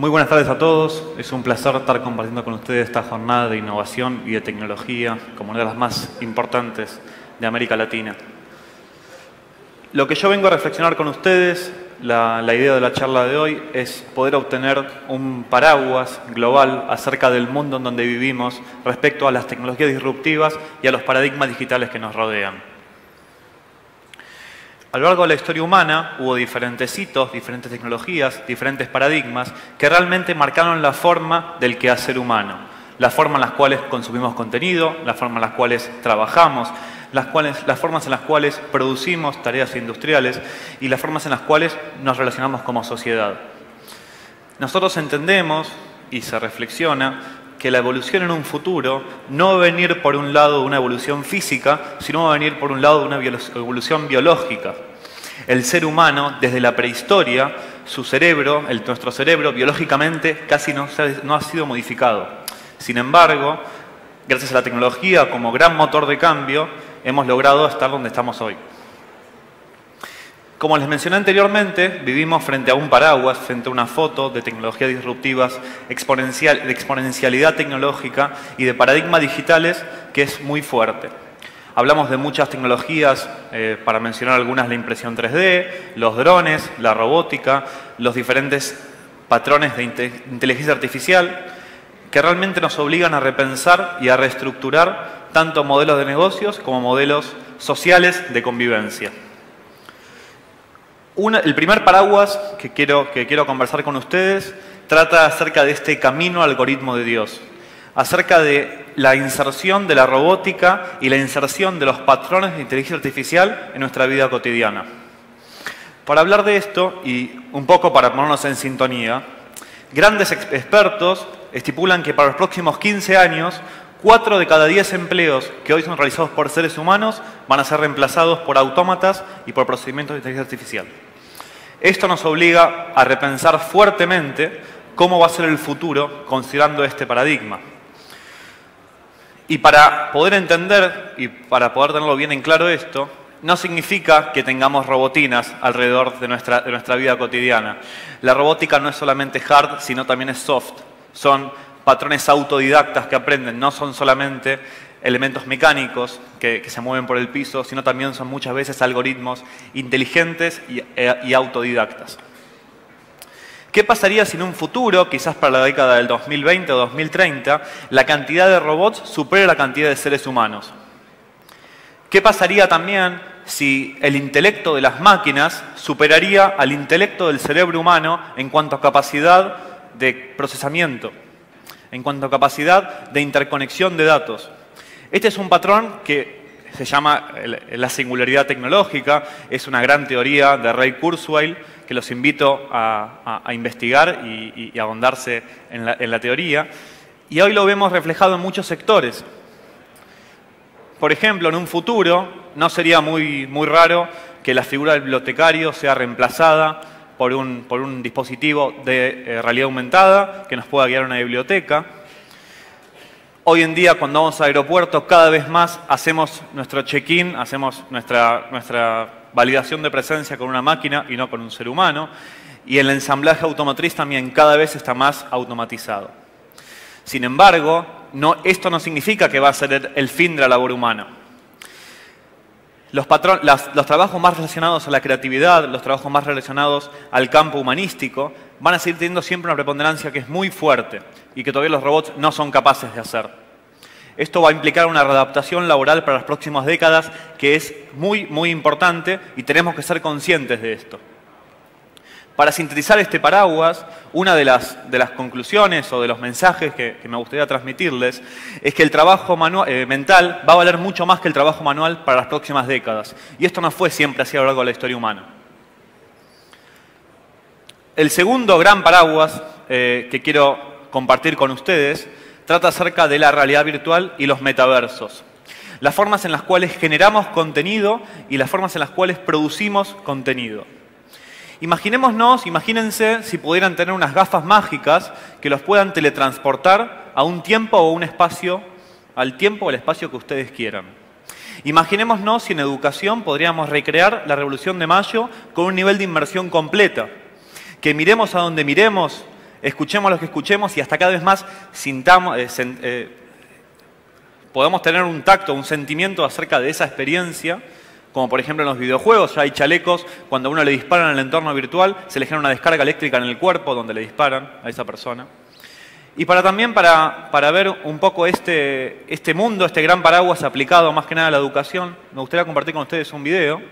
Muy buenas tardes a todos. Es un placer estar compartiendo con ustedes esta jornada de innovación y de tecnología como una de las más importantes de América Latina. Lo que yo vengo a reflexionar con ustedes, la idea de la charla de hoy, es poder obtener un paraguas global acerca del mundo en donde vivimos respecto a las tecnologías disruptivas y a los paradigmas digitales que nos rodean. A lo largo de la historia humana hubo diferentes hitos, diferentes tecnologías, diferentes paradigmas que realmente marcaron la forma del quehacer humano, la forma en las cuales consumimos contenido, la forma en las cuales trabajamos, las formas en las cuales producimos tareas industriales y las formas en las cuales nos relacionamos como sociedad. Nosotros entendemos y se reflexiona que la evolución en un futuro no va a venir por un lado de una evolución física, sino va a venir por un lado de una evolución biológica. El ser humano, desde la prehistoria, su cerebro, nuestro cerebro, biológicamente casi no ha sido modificado. Sin embargo, gracias a la tecnología como gran motor de cambio, hemos logrado estar donde estamos hoy. Como les mencioné anteriormente, vivimos frente a un paraguas, frente a una foto de tecnologías disruptivas, de exponencialidad tecnológica y de paradigmas digitales que es muy fuerte. Hablamos de muchas tecnologías, para mencionar algunas, la impresión 3D, los drones, la robótica, los diferentes patrones de inteligencia artificial, que realmente nos obligan a repensar y a reestructurar tanto modelos de negocios como modelos sociales de convivencia. El primer paraguas que quiero conversar con ustedes trata acerca de este camino al algoritmo de Dios, acerca de la inserción de la robótica y la inserción de los patrones de inteligencia artificial en nuestra vida cotidiana. Para hablar de esto, y un poco para ponernos en sintonía, grandes expertos estipulan que para los próximos 15 años, 4 de cada 10 empleos que hoy son realizados por seres humanos van a ser reemplazados por autómatas y por procedimientos de inteligencia artificial. Esto nos obliga a repensar fuertemente cómo va a ser el futuro considerando este paradigma. Y para poder entender y para poder tenerlo bien en claro esto, no significa que tengamos robotinas alrededor de nuestra vida cotidiana. La robótica no es solamente hard, sino también es soft. Son patrones autodidactas que aprenden, no son solamente elementos mecánicos que se mueven por el piso, sino también son muchas veces algoritmos inteligentes y autodidactas. ¿Qué pasaría si en un futuro, quizás para la década del 2020 o 2030, la cantidad de robots supere la cantidad de seres humanos? ¿Qué pasaría también si el intelecto de las máquinas superaría al intelecto del cerebro humano en cuanto a capacidad de procesamiento, en cuanto a capacidad de interconexión de datos? Este es un patrón que se llama la singularidad tecnológica, es una gran teoría de Ray Kurzweil, que los invito a investigar y a ahondarse en la teoría. Y hoy lo vemos reflejado en muchos sectores. Por ejemplo, en un futuro no sería muy raro que la figura del bibliotecario sea reemplazada por un dispositivo de realidad aumentada que nos pueda guiar a una biblioteca. Hoy en día, cuando vamos al aeropuerto, cada vez más hacemos nuestro check-in, hacemos nuestra validación de presencia con una máquina y no con un ser humano. Y el ensamblaje automotriz también cada vez está más automatizado. Sin embargo, esto no significa que va a ser el fin de la labor humana. Los trabajos más relacionados a la creatividad, los trabajos más relacionados al campo humanístico, van a seguir teniendo siempre una preponderancia que es muy fuerte y que todavía los robots no son capaces de hacer. Esto va a implicar una readaptación laboral para las próximas décadas que es muy importante y tenemos que ser conscientes de esto. Para sintetizar este paraguas, una de las conclusiones o de los mensajes que me gustaría transmitirles es que el trabajo mental va a valer mucho más que el trabajo manual para las próximas décadas. Y esto no fue siempre así a lo largo de la historia humana. El segundo gran paraguas que quiero compartir con ustedes trata acerca de la realidad virtual y los metaversos. Las formas en las cuales generamos contenido y las formas en las cuales producimos contenido. Imagínense si pudieran tener unas gafas mágicas que los puedan teletransportar a un tiempo o un espacio, al tiempo o al espacio que ustedes quieran. Imaginémonos si en educación podríamos recrear la Revolución de Mayo con un nivel de inmersión completa. Que miremos a donde miremos, escuchemos lo que escuchemos y hasta cada vez más sintamos, podamos tener un tacto, un sentimiento acerca de esa experiencia, como por ejemplo en los videojuegos, ya hay chalecos, cuando a uno le disparan en el entorno virtual, se le genera una descarga eléctrica en el cuerpo donde le disparan a esa persona. Y también para ver un poco este mundo, este gran paraguas aplicado más que nada a la educación, me gustaría compartir con ustedes un video.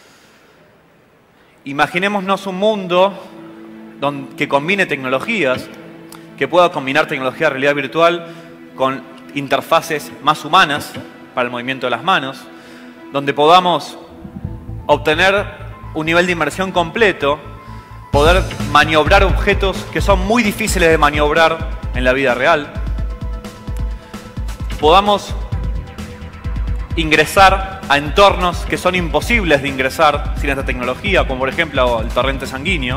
Imaginémonos un mundo que combine tecnologías, que pueda combinar tecnología de realidad virtual con interfaces más humanas para el movimiento de las manos, donde podamos obtener un nivel de inmersión completo, poder maniobrar objetos que son muy difíciles de maniobrar en la vida real, podamos ingresar a entornos que son imposibles de ingresar sin esta tecnología, como por ejemplo el torrente sanguíneo.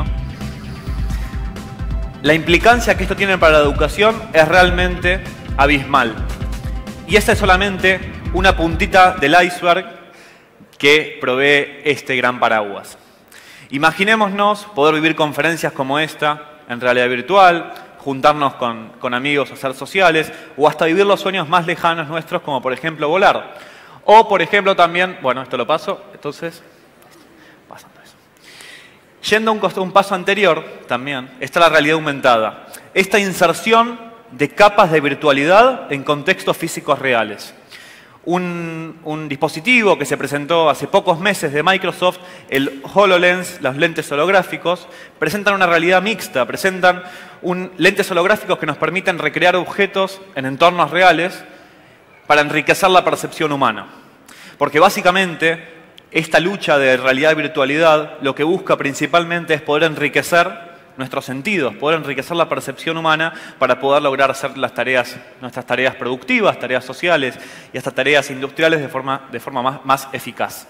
La implicancia que esto tiene para la educación es realmente abismal. Y esta es solamente una puntita del iceberg que provee este gran paraguas. Imaginémonos poder vivir conferencias como esta en realidad virtual, juntarnos con amigos, hacer sociales, o hasta vivir los sueños más lejanos nuestros, como por ejemplo volar. O por ejemplo también, bueno, esto lo paso, entonces, pasando eso. Yendo un paso anterior también, está la realidad aumentada. Esta inserción de capas de virtualidad en contextos físicos reales. Un dispositivo que se presentó hace pocos meses de Microsoft, el HoloLens, los lentes holográficos, presentan una realidad mixta, presentan lentes holográficos que nos permiten recrear objetos en entornos reales para enriquecer la percepción humana. Porque básicamente esta lucha de realidad y virtualidad lo que busca principalmente es poder enriquecer nuestros sentidos, poder enriquecer la percepción humana para poder lograr hacer nuestras tareas productivas, tareas sociales y hasta tareas industriales de forma más eficaz.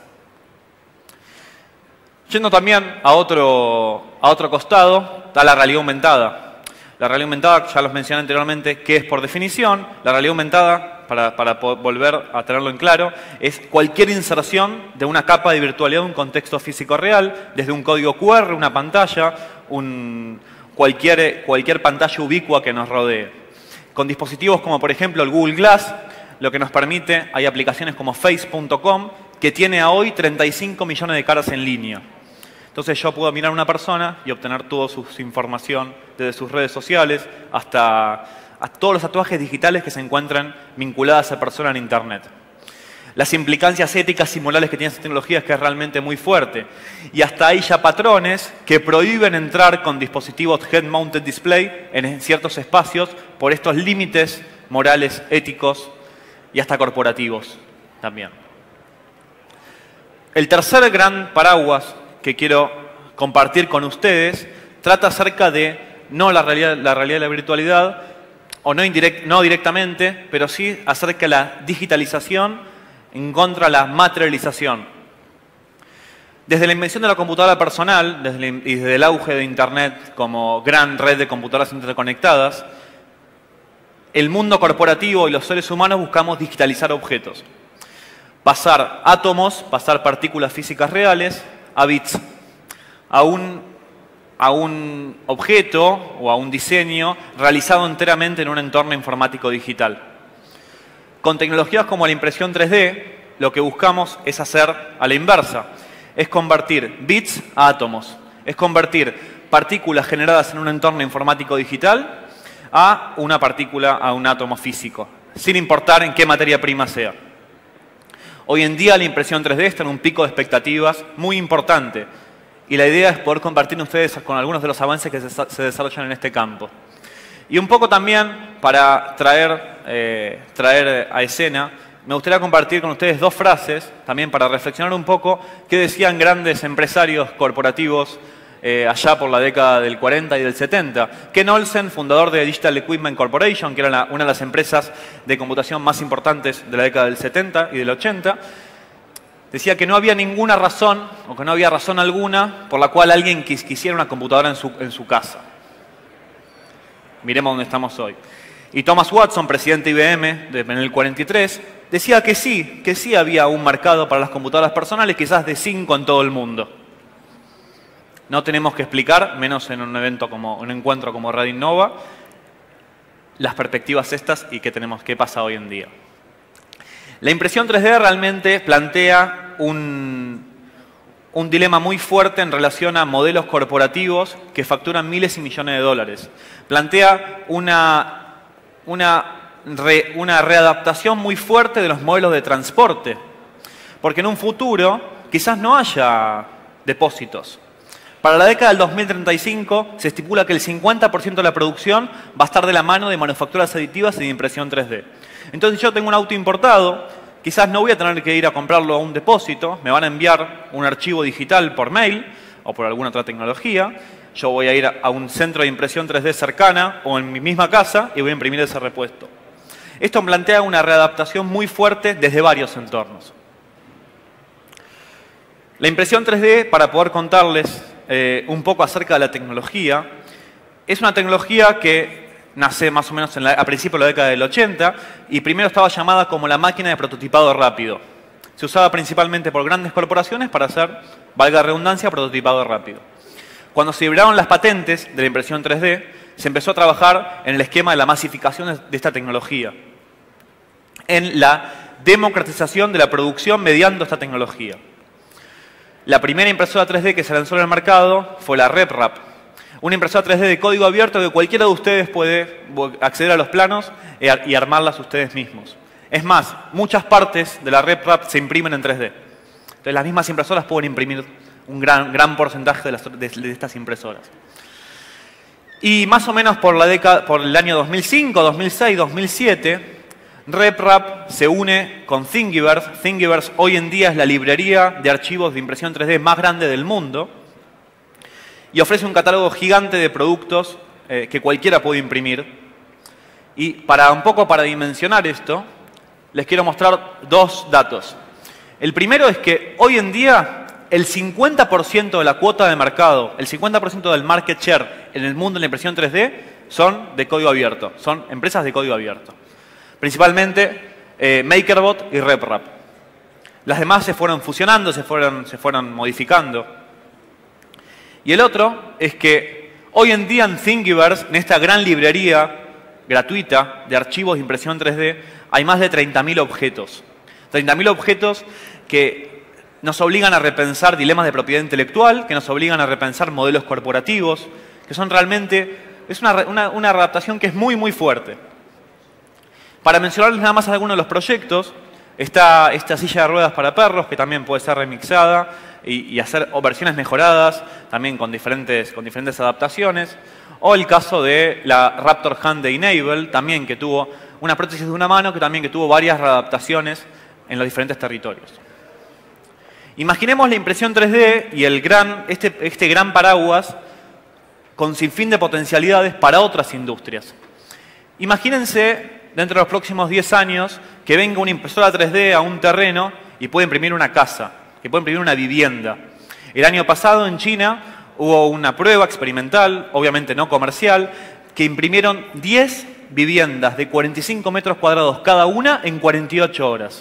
Yendo también a otro costado, está la realidad aumentada. La realidad aumentada, ya los mencioné anteriormente, que es por definición, la realidad aumentada, para volver a tenerlo en claro, es cualquier inserción de una capa de virtualidad en un contexto físico real, desde un código QR, una pantalla, cualquier pantalla ubicua que nos rodee. Con dispositivos como por ejemplo el Google Glass, lo que nos permite, hay aplicaciones como Face.com, que tiene a hoy 35 millones de caras en línea. Entonces yo puedo mirar a una persona y obtener toda su información, desde sus redes sociales hasta todos los tatuajes digitales que se encuentran vinculadas a esa persona en Internet. Las implicancias éticas y morales que tiene esta tecnología es que es realmente muy fuerte. Y hasta hay ya patrones que prohíben entrar con dispositivos head-mounted display en ciertos espacios por estos límites morales, éticos y hasta corporativos también. El tercer gran paraguas que quiero compartir con ustedes trata acerca de no la realidad de la virtualidad, o no directamente, pero sí acerca de la digitalización en contra de la materialización. Desde la invención de la computadora personal y desde el auge de Internet como gran red de computadoras interconectadas, el mundo corporativo y los seres humanos buscamos digitalizar objetos. Pasar átomos, pasar partículas físicas reales a bits, a un objeto o a un diseño realizado enteramente en un entorno informático digital. Con tecnologías como la impresión 3D, lo que buscamos es hacer a la inversa. Es convertir bits a átomos. Es convertir partículas generadas en un entorno informático digital a una partícula, a un átomo físico, sin importar en qué materia prima sea. Hoy en día la impresión 3D está en un pico de expectativas muy importante. Y la idea es poder compartir ustedes con algunos de los avances que se desarrollan en este campo. Y un poco también para traer a escena, me gustaría compartir con ustedes dos frases, también para reflexionar un poco, que decían grandes empresarios corporativos allá por la década del 40 y del 70. Ken Olsen, fundador de Digital Equipment Corporation, que era una de las empresas de computación más importantes de la década del 70 y del 80, decía que no había ninguna razón, o que no había razón alguna, por la cual alguien quisiera una computadora en su casa. Miremos dónde estamos hoy. Y Thomas Watson, presidente de IBM en el 43, decía que sí había un mercado para las computadoras personales, quizás de 5 en todo el mundo. No tenemos que explicar, menos en un evento como un encuentro como Radio Innova, las perspectivas estas y qué pasa hoy en día. La impresión 3D realmente plantea un dilema muy fuerte en relación a modelos corporativos que facturan miles y millones de dólares. Plantea una readaptación muy fuerte de los modelos de transporte, porque en un futuro quizás no haya depósitos. Para la década del 2035 se estipula que el 50% de la producción va a estar de la mano de manufacturas aditivas y de impresión 3D. Entonces, si yo tengo un auto importado, quizás no voy a tener que ir a comprarlo a un depósito, me van a enviar un archivo digital por mail o por alguna otra tecnología, yo voy a ir a un centro de impresión 3D cercana o en mi misma casa y voy a imprimir ese repuesto. Esto plantea una readaptación muy fuerte desde varios entornos. La impresión 3D, para poder contarles un poco acerca de la tecnología, es una tecnología que nace más o menos a principios de la década del 80 y primero estaba llamada como la máquina de prototipado rápido. Se usaba principalmente por grandes corporaciones para hacer, valga la redundancia, prototipado rápido. Cuando se liberaron las patentes de la impresión 3D, se empezó a trabajar en el esquema de la masificación de esta tecnología, en la democratización de la producción mediante esta tecnología. La primera impresora 3D que se lanzó en el mercado fue la RepRap, una impresora 3D de código abierto que cualquiera de ustedes puede acceder a los planos y armarlas ustedes mismos. Es más, muchas partes de la RepRap se imprimen en 3D. Entonces las mismas impresoras pueden imprimir un gran porcentaje de estas impresoras. Y más o menos por el año 2005, 2006, 2007, RepRap se une con Thingiverse. Thingiverse hoy en día es la librería de archivos de impresión 3D más grande del mundo y ofrece un catálogo gigante de productos que cualquiera puede imprimir. Y un poco para dimensionar esto, les quiero mostrar dos datos. El primero es que hoy en día el 50% de la cuota de mercado, el 50% del market share en el mundo de la impresión 3D son de código abierto, son empresas de código abierto. Principalmente MakerBot y RepRap. Las demás se fueron fusionando, se fueron modificando. Y el otro es que hoy en día en Thingiverse, en esta gran librería gratuita de archivos de impresión 3D, hay más de 30.000 objetos. 30.000 objetos que nos obligan a repensar dilemas de propiedad intelectual, que nos obligan a repensar modelos corporativos, que son realmente, es una adaptación que es muy, muy fuerte. Para mencionarles nada más algunos de los proyectos, está esta silla de ruedas para perros, que también puede ser remixada y hacer versiones mejoradas, también con diferentes adaptaciones. O el caso de la Raptor Hand de Enable, también que tuvo una prótesis de una mano, que tuvo varias readaptaciones en los diferentes territorios. Imaginemos la impresión 3D y este gran paraguas con sinfín de potencialidades para otras industrias. Imagínense dentro de los próximos 10 años que venga una impresora 3D a un terreno y puede imprimir una casa, que puede imprimir una vivienda. El año pasado en China hubo una prueba experimental, obviamente no comercial, que imprimieron 10 viviendas de 45 metros cuadrados cada una en 48 horas.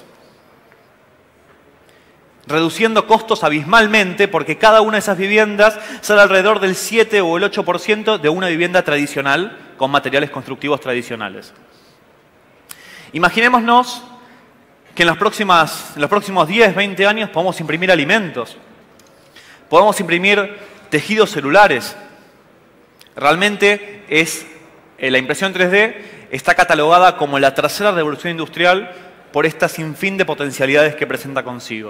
Reduciendo costos abismalmente porque cada una de esas viviendas sale alrededor del 7 o el 8% de una vivienda tradicional con materiales constructivos tradicionales. Imaginémonos que en los próximos 10, 20 años podemos imprimir alimentos, podemos imprimir tejidos celulares. Realmente la impresión 3D está catalogada como la tercera revolución industrial por esta sinfín de potencialidades que presenta consigo.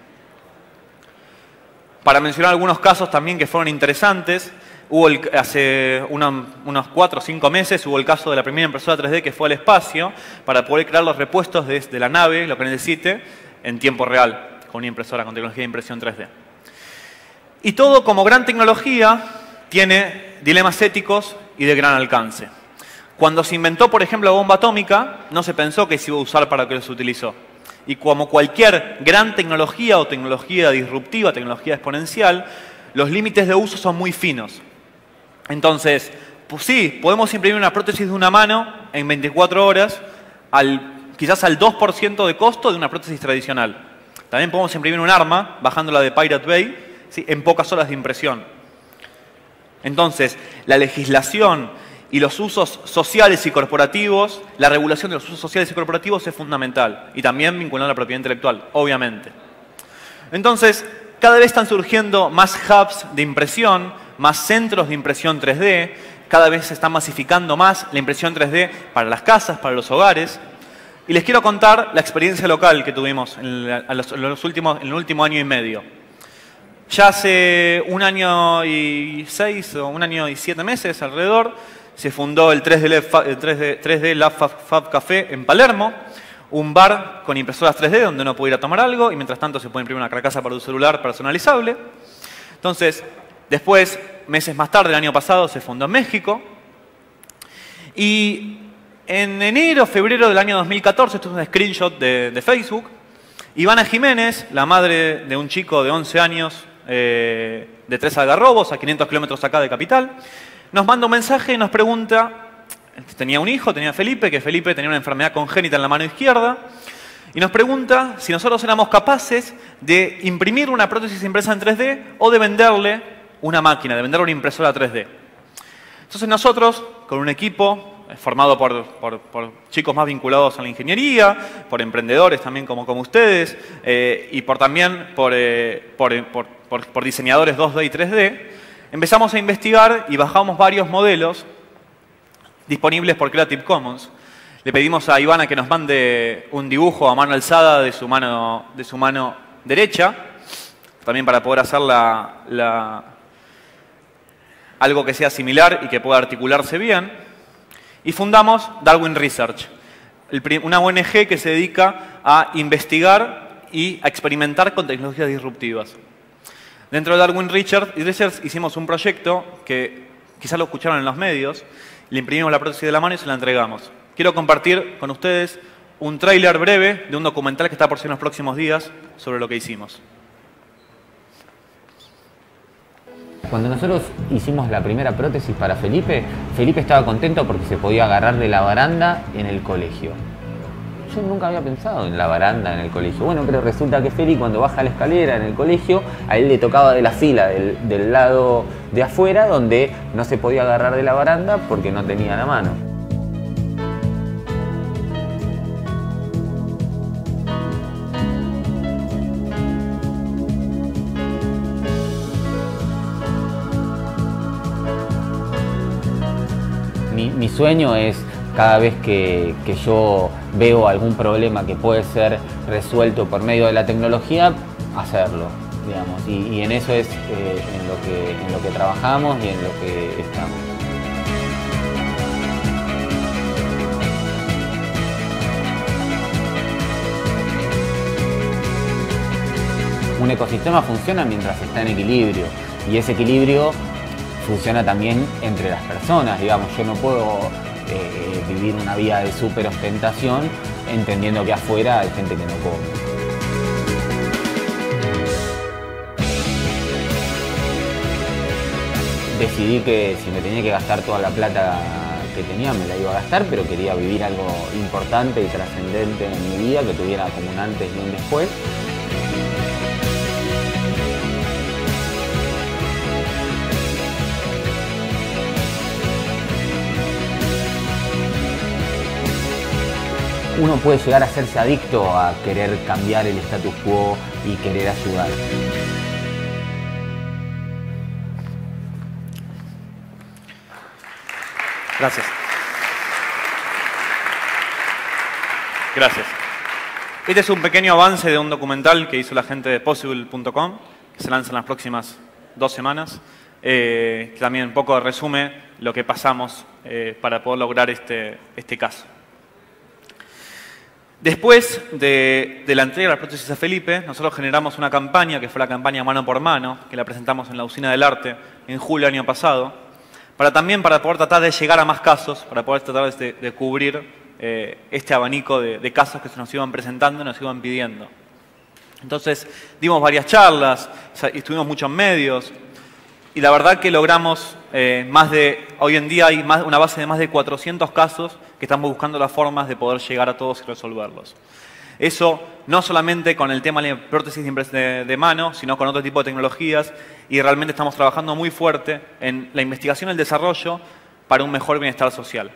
Para mencionar algunos casos también que fueron interesantes, hace unos 4 o 5 meses hubo el caso de la primera impresora 3D que fue al espacio para poder crear los repuestos de la nave, lo que necesite, en tiempo real, con una impresora con tecnología de impresión 3D. Y todo, como gran tecnología, tiene dilemas éticos y de gran alcance. Cuando se inventó, por ejemplo, la bomba atómica, no se pensó que se iba a usar para lo que se utilizó. Y como cualquier gran tecnología o tecnología disruptiva, tecnología exponencial, los límites de uso son muy finos. Entonces, pues sí, podemos imprimir una prótesis de una mano en 24 horas, quizás al 2% de costo de una prótesis tradicional. También podemos imprimir un arma, bajándola de Pirate Bay, ¿sí?, en pocas horas de impresión. Entonces, la legislación y los usos sociales y corporativos, la regulación de los usos sociales y corporativos es fundamental. Y también vinculando a la propiedad intelectual, obviamente. Entonces, cada vez están surgiendo más hubs de impresión, más centros de impresión 3D, cada vez se está masificando más la impresión 3D para las casas, para los hogares. Y les quiero contar la experiencia local que tuvimos en el último año y medio. Ya hace 1 año y 6 o 1 año y 7 meses alrededor, se fundó el 3D Lab Fab Café en Palermo, un bar con impresoras 3D donde uno puede ir a tomar algo y mientras tanto se puede imprimir una carcasa para un celular personalizable. Entonces, después, meses más tarde, el año pasado, se fundó en México. Y en enero, febrero del año 2014, esto es un screenshot de Facebook, Ivana Jiménez, la madre de un chico de 11 años de Tres Algarrobos, a 500 kilómetros acá de Capital, nos manda un mensaje y nos pregunta, tenía un hijo, tenía Felipe, que Felipe tenía una enfermedad congénita en la mano izquierda, y nos pregunta si nosotros éramos capaces de imprimir una prótesis impresa en 3D o de venderle una máquina, de venderle una impresora 3D. Entonces nosotros, con un equipo formado por chicos más vinculados a la ingeniería, por emprendedores también como ustedes, y también por diseñadores 2D y 3D, empezamos a investigar y bajamos varios modelos disponibles por Creative Commons. Le pedimos a Ivana que nos mande un dibujo a mano alzada de su mano derecha, también para poder hacer algo que sea similar y que pueda articularse bien. Y fundamos Darwin Research, una ONG que se dedica a investigar y a experimentar con tecnologías disruptivas. Dentro de Darwin Research hicimos un proyecto que quizás lo escucharon en los medios, le imprimimos la prótesis de la mano y se la entregamos. Quiero compartir con ustedes un tráiler breve de un documental que está por sí en los próximos días sobre lo que hicimos. Cuando nosotros hicimos la primera prótesis para Felipe, Felipe estaba contento porque se podía agarrar de la baranda en el colegio. Yo nunca había pensado en la baranda en el colegio. Bueno, pero resulta que Feli cuando baja la escalera en el colegio, a él le tocaba de la fila del lado de afuera donde no se podía agarrar de la baranda porque no tenía la mano. Mi sueño es, cada vez que yo veo algún problema que puede ser resuelto por medio de la tecnología, hacerlo, digamos. Y en eso es en lo que trabajamos y en lo que estamos. Un ecosistema funciona mientras está en equilibrio, y ese equilibrio funciona también entre las personas, digamos. Yo no puedo vivir una vida de súper ostentación entendiendo que afuera hay gente que no come. Decidí que si me tenía que gastar toda la plata que tenía me la iba a gastar, pero quería vivir algo importante y trascendente en mi vida, que tuviera como un antes y un después. Uno puede llegar a hacerse adicto a querer cambiar el status quo y querer ayudar. Gracias. Gracias. Este es un pequeño avance de un documental que hizo la gente de Possible.com, que se lanza en las próximas 2 semanas, que también un poco resume lo que pasamos para poder lograr este caso. Después de la entrega de las prótesis a Felipe, nosotros generamos una campaña, que fue la campaña Mano por Mano, que la presentamos en la Usina del Arte en julio del año pasado, para poder tratar de llegar a más casos, para poder tratar de cubrir este abanico de casos que se nos iban presentando y nos iban pidiendo. Entonces, dimos varias charlas, estuvimos muchos medios, y la verdad que logramos hoy en día hay una base de más de 400 casos que estamos buscando las formas de poder llegar a todos y resolverlos. Eso no solamente con el tema de la prótesis de mano, sino con otro tipo de tecnologías, y realmente estamos trabajando muy fuerte en la investigación y el desarrollo para un mejor bienestar social.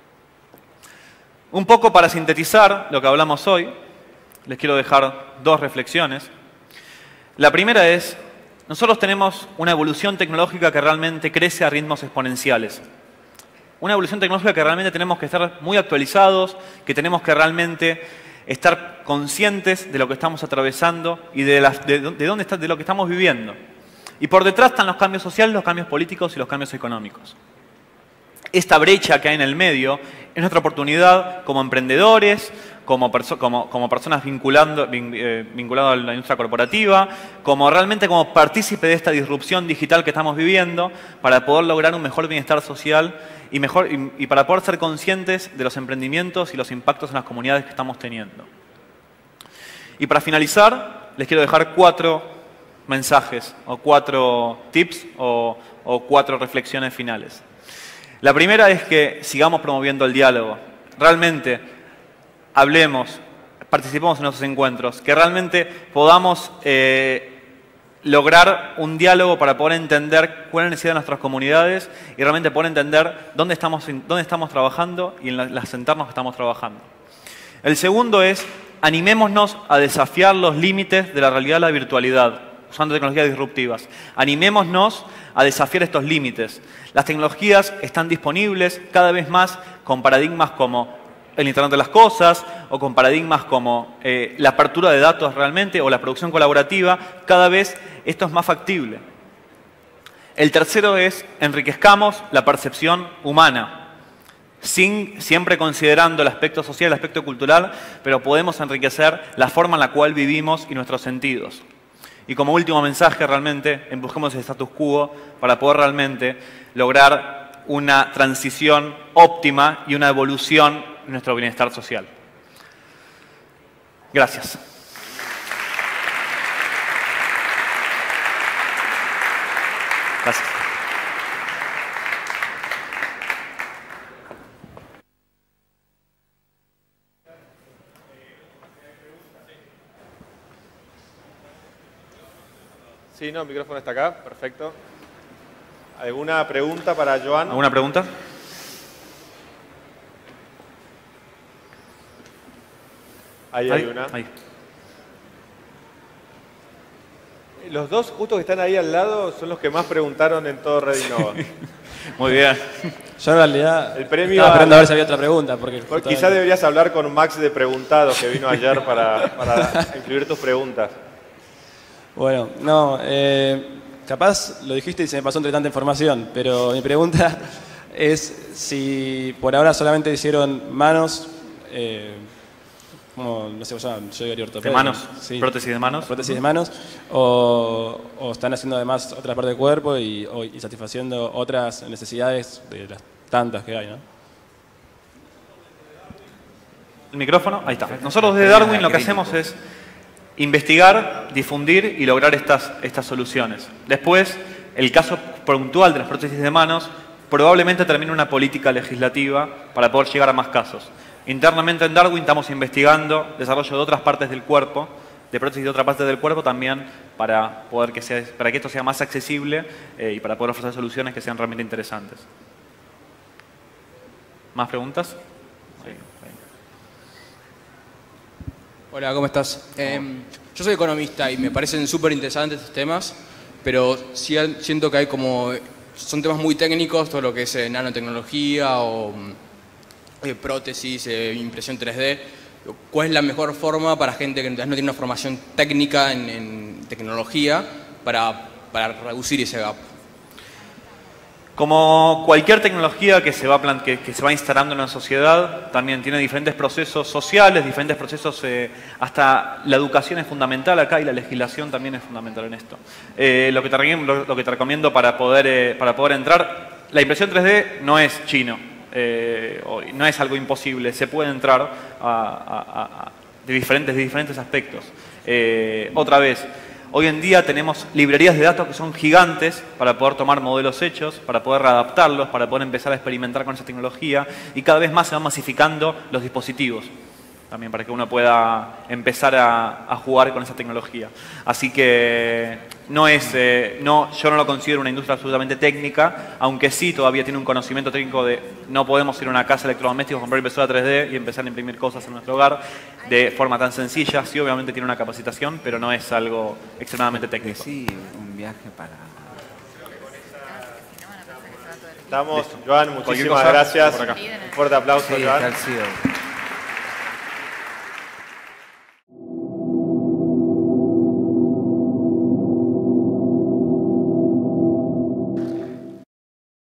Un poco para sintetizar lo que hablamos hoy, les quiero dejar dos reflexiones. La primera es, nosotros tenemos una evolución tecnológica que realmente crece a ritmos exponenciales. Una evolución tecnológica que realmente tenemos que estar muy actualizados, que tenemos que realmente estar conscientes de lo que estamos atravesando y de lo que estamos viviendo. Y por detrás están los cambios sociales, los cambios políticos y los cambios económicos. Esta brecha que hay en el medio es nuestra oportunidad como emprendedores, como personas vinculadas a la industria corporativa, realmente como partícipe de esta disrupción digital que estamos viviendo, para poder lograr un mejor bienestar social y para poder ser conscientes de los emprendimientos y los impactos en las comunidades que estamos teniendo. Y para finalizar, les quiero dejar 4 mensajes, o 4 tips, o 4 reflexiones finales. La primera es que sigamos promoviendo el diálogo. Realmente hablemos, participemos en nuestros encuentros, que realmente podamos lograr un diálogo para poder entender cuál es la necesidad de nuestras comunidades y realmente poder entender dónde estamos trabajando y en los entornos que estamos trabajando. El segundo es, animémonos a desafiar los límites de la realidad de la virtualidad, usando tecnologías disruptivas. Animémonos a desafiar estos límites. Las tecnologías están disponibles cada vez más con paradigmas como el Internet de las Cosas o con paradigmas como la apertura de datos realmente o la producción colaborativa. Cada vez esto es más factible. El tercero es, enriquezcamos la percepción humana, siempre considerando el aspecto social, el aspecto cultural, pero podemos enriquecer la forma en la cual vivimos y nuestros sentidos. Y como último mensaje, realmente, busquemos el status quo para poder realmente lograr una transición óptima y una evolución en nuestro bienestar social. Gracias. Gracias. Sí, no, el micrófono está acá, perfecto. ¿Alguna pregunta para Joan? ¿Alguna pregunta? Ahí hay una. Ahí. Los dos justo que están ahí al lado son los que más preguntaron en todo Red Innova. Muy bien. Yo en realidad El premio estaba esperando a ver si había otra pregunta. Porque quizás deberías hablar con Max de Preguntados, que vino ayer para incluir tus preguntas. Bueno, no, capaz lo dijiste y se me pasó entre tanta información, pero mi pregunta es si por ahora solamente hicieron manos, como no sé cómo se llaman, yo diría ortopedia. ¿De manos? Sí. ¿Prótesis de manos? Prótesis de manos, o están haciendo además otras partes del cuerpo y satisfaciendo otras necesidades de las tantas que hay, ¿no? ¿El micrófono? Ahí está. Nosotros desde Darwin lo que hacemos es investigar, difundir y lograr estas soluciones. Después, el caso puntual de las prótesis de manos probablemente termine una política legislativa para poder llegar a más casos. Internamente en Darwin estamos investigando desarrollo de otras partes del cuerpo, de prótesis de otras partes del cuerpo también para que esto sea más accesible y para poder ofrecer soluciones que sean realmente interesantes. ¿Más preguntas? Hola, ¿cómo estás? Yo soy economista y me parecen súper interesantes estos temas, pero sí siento que son temas muy técnicos, todo lo que es nanotecnología o prótesis, impresión 3D. ¿Cuál es la mejor forma para gente que no tiene una formación técnica en tecnología para reducir ese gap? Como cualquier tecnología que se va instalando en la sociedad, también tiene diferentes procesos sociales, diferentes procesos, hasta la educación es fundamental acá y la legislación también es fundamental en esto. Lo que te recomiendo para poder entrar, la impresión 3D no es chino, no es algo imposible, se puede entrar de diferentes aspectos. Otra vez, hoy en día tenemos librerías de datos que son gigantes para poder tomar modelos hechos, para poder readaptarlos, para poder empezar a experimentar con esa tecnología y cada vez más se van masificando los dispositivos. también para que uno pueda empezar a jugar con esa tecnología. Así que no es, yo no lo considero una industria absolutamente técnica, aunque sí todavía tiene un conocimiento técnico de no podemos ir a una casa de electrodomésticos, comprar impresora 3D y empezar a imprimir cosas en nuestro hogar de forma tan sencilla. Sí, obviamente tiene una capacitación, pero no es algo extremadamente técnico. Sí, un viaje para... Estamos, Joan, Cualquier muchísimas cosa, gracias. por acá. Un fuerte aplauso, Sí, Joan. tal sido.